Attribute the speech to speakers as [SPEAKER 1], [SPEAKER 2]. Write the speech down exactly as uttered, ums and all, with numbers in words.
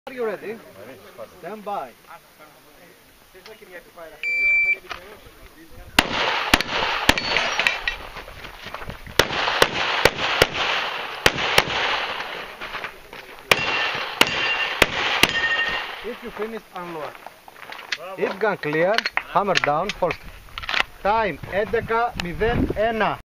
[SPEAKER 1] Are you ready? Stand by. If you finish, unload. If gun clear, hammer down, hold. Time έντεκα μηδέν ένα.